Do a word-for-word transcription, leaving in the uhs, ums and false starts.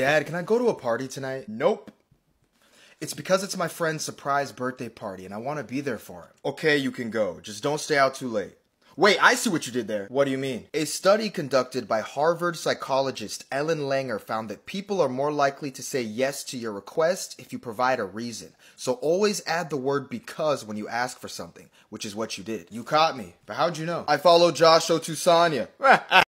Dad, can I go to a party tonight? Nope. It's because it's my friend's surprise birthday party and I want to be there for him. Okay, you can go. Just don't stay out too late. Wait, I see what you did there. What do you mean? A study conducted by Harvard psychologist Ellen Langer found that people are more likely to say yes to your request if you provide a reason. So always add the word because when you ask for something, which is what you did. You caught me, but how'd you know? I followed Josh Otusanya.